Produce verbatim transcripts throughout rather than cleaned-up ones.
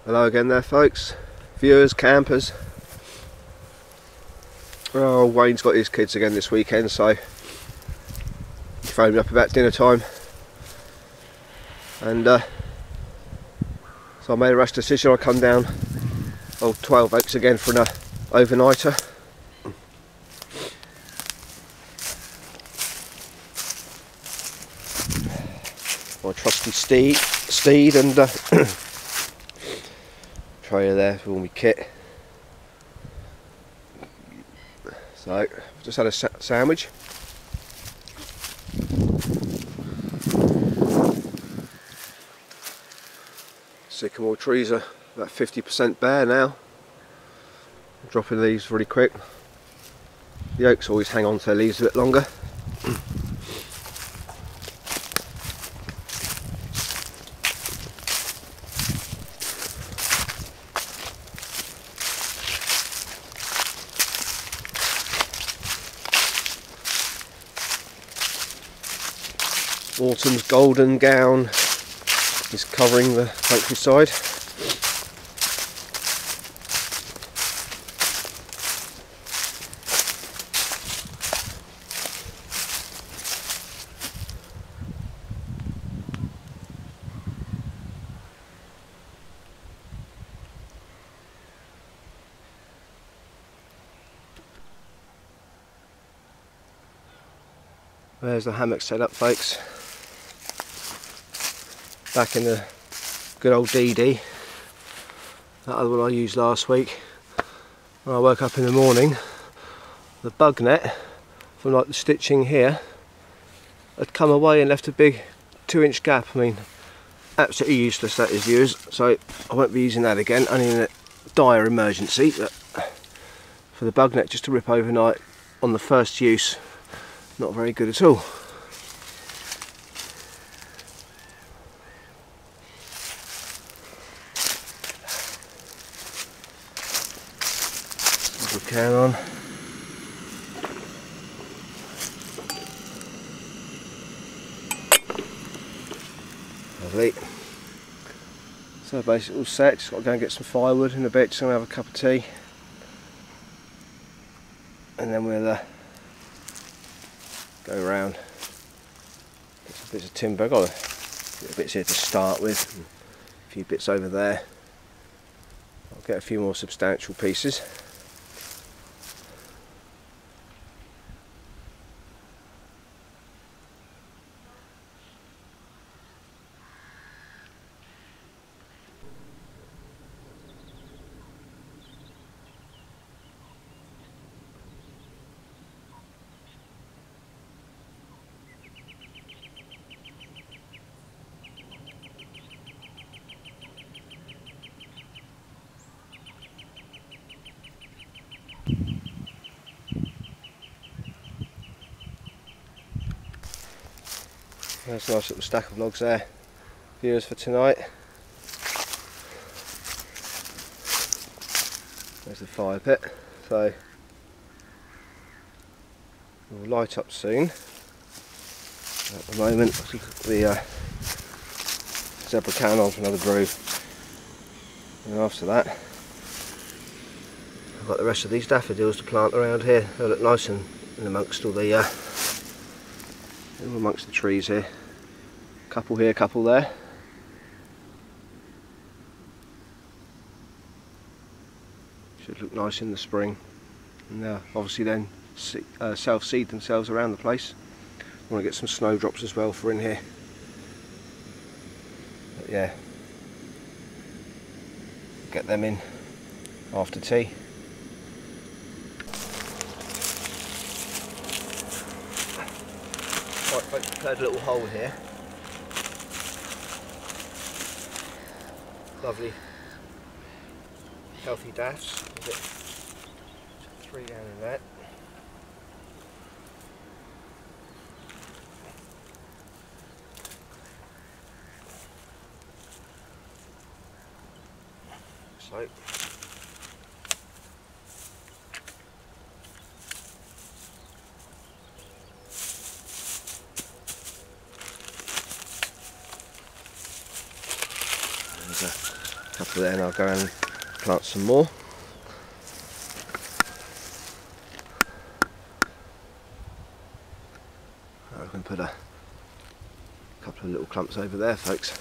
Hello again there folks, viewers, campers. Oh, Wayne's got his kids again this weekend, so he phoned me up about dinner time, and uh, so I made a rash decision. I'll come down oh, twelve Oaks again for an uh, overnighter. My trusty steed, steed and uh, trailer there for all my kit. So, just had a sa sandwich. Sycamore trees are about fifty percent bare now. I'm dropping leaves really quick. The oaks always hang on to their leaves a bit longer. Autumn's golden gown is covering the countryside. There's the hammock set up, folks. Back in the good old D D, that other one I used last week. When I woke up in the morning, the bug net from like the stitching here had come away and left a big two inch gap. I mean, absolutely useless that is, viewers, so I won't be using that again, only in a dire emergency. But for the bug net just to rip overnight on the first use, not very good at all. Can on. Lovely. So basically all set, just got to go and get some firewood in a bit, just going to have a cup of tea. And then we'll uh, go around, get some bits of timber. I've got a few bits here to start with, a few bits over there. I'll get a few more substantial pieces. There's a nice little stack of logs there, viewers, for tonight. There's the fire pit, so we'll light up soon. At the moment, I've got the uh, zebra can on for another brew, and after that I've got the rest of these daffodils to plant around here. They look nice and in amongst all the uh, amongst the trees here. Couple here, couple there. Should look nice in the spring. And uh, obviously then uh, self-seed themselves around the place. I want to get some snowdrops as well for in here. But yeah, get them in after tea. Right, folks, prepared a little hole here. Lovely, healthy daffs. Get three down in that. So. There's a A couple there, and I'll go and plant some more. I can put a couple of little clumps over there, folks.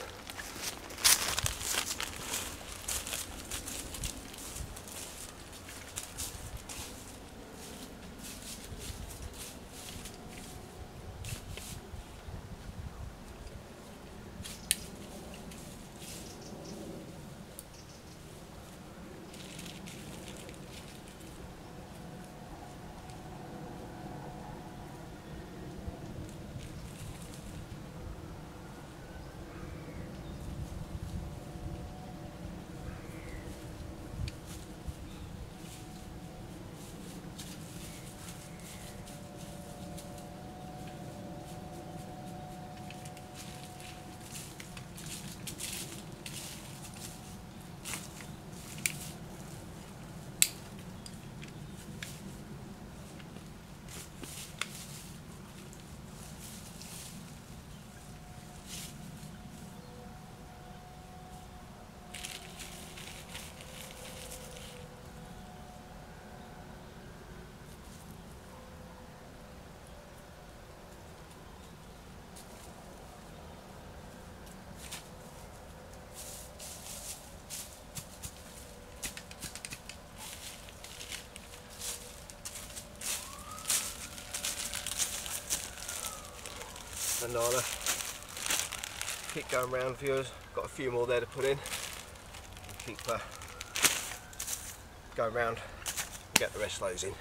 And I'll uh, keep going round, viewers. Got a few more there to put in. And keep uh, going round and get the rest of those in.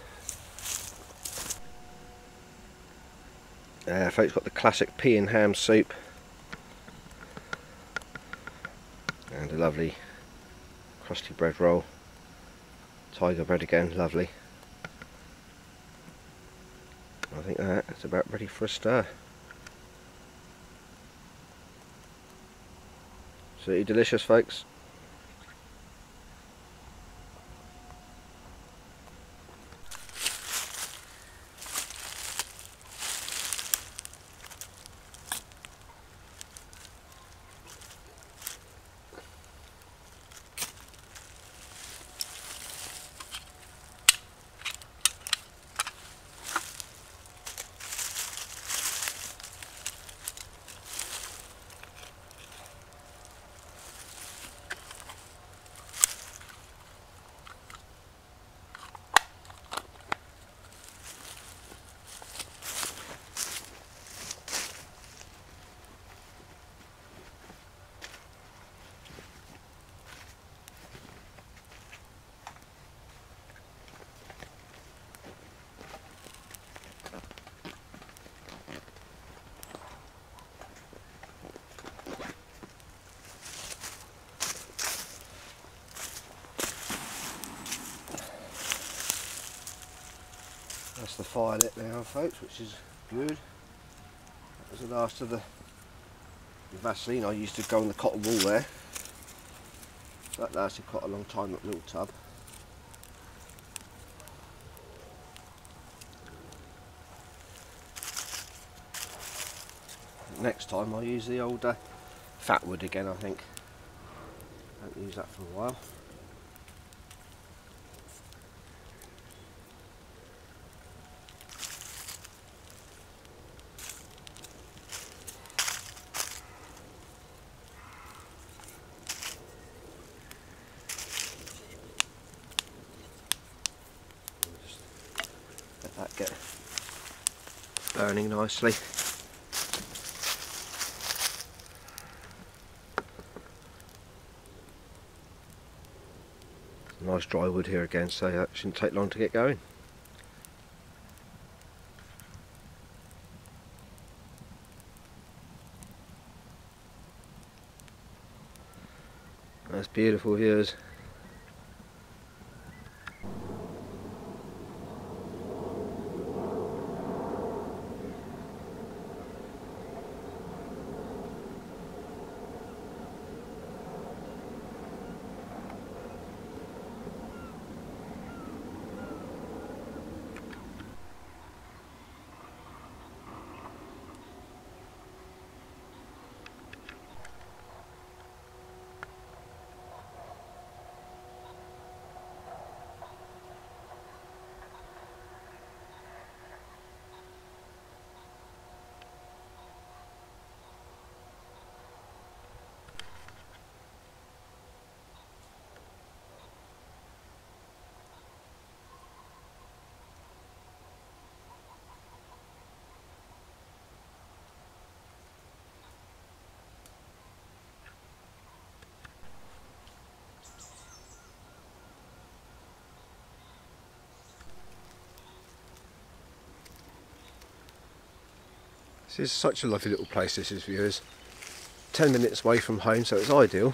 Uh, folks, got the classic pea and ham soup. And a lovely crusty bread roll. Tiger bread again, lovely. I think that's about ready for a stir. Absolutely delicious, folks. That's the fire lit now, folks, which is good. That was the last of the Vaseline I used to go on the cotton wool there. So that lasted quite a long time, that little tub. Next time I'll use the old uh, fat wood again, I think. I haven't used that for a while. Let that get burning nicely. Nice dry wood here again, so that shouldn't take long to get going. That's beautiful, viewers. This is such a lovely little place, this is, viewers. ten minutes away from home, so it's ideal.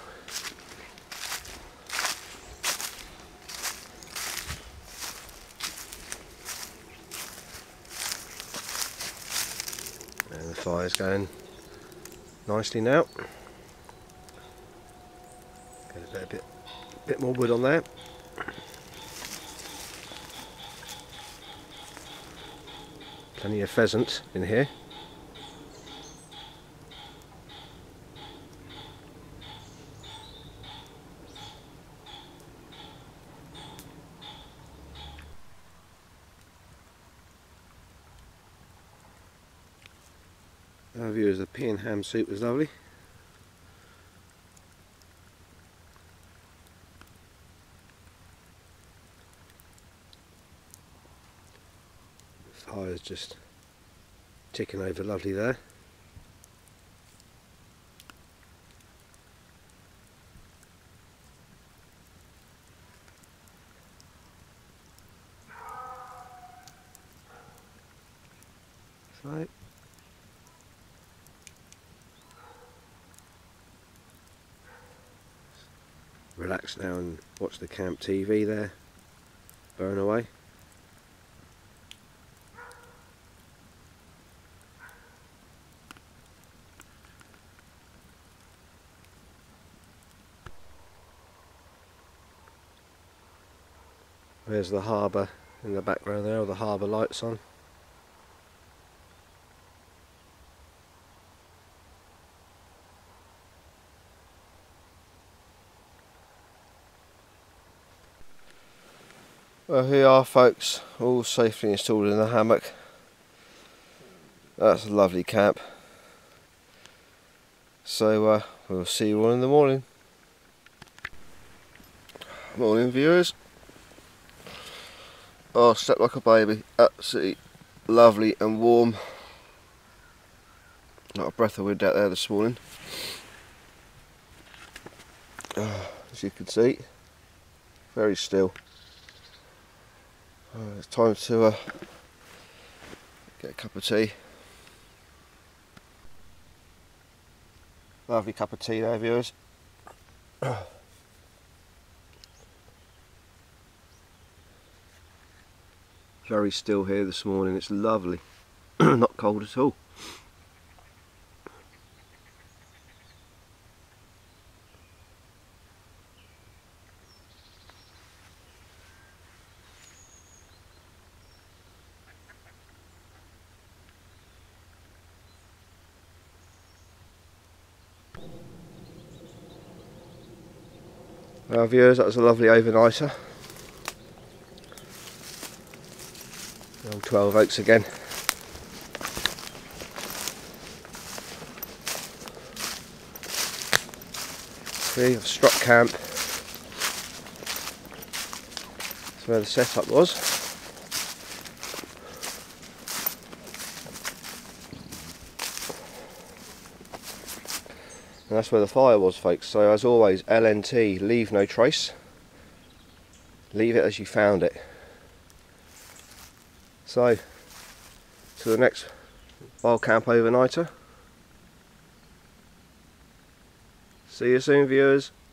And the fire's going nicely now. Get a bit, a bit, bit more wood on there. Plenty of pheasant in here. Our viewers, the pea and ham soup was lovely. The fire's just ticking over lovely there. So relax now and watch the camp T V there, burn away. There's the harbour in the background there, with the harbour lights on. Well, here are folks, all safely installed in the hammock. That's a lovely camp. So uh, we'll see you all in the morning. Morning viewers. Oh, slept like a baby. Absolutely lovely and warm. Not a breath of wind out there this morning. Oh, as you can see, very still. Oh, it's time to uh, get a cup of tea. Lovely cup of tea there, viewers. Very still here this morning, it's lovely. Not cold at all. Well viewers, that was a lovely overnighter. Old twelve Oaks again. See, I've struck camp. That's where the setup was. And that's where the fire was, folks. So as always, L N T, leave no trace. Leave it as you found it. So, to the next wild camp overnighter. See you soon, viewers.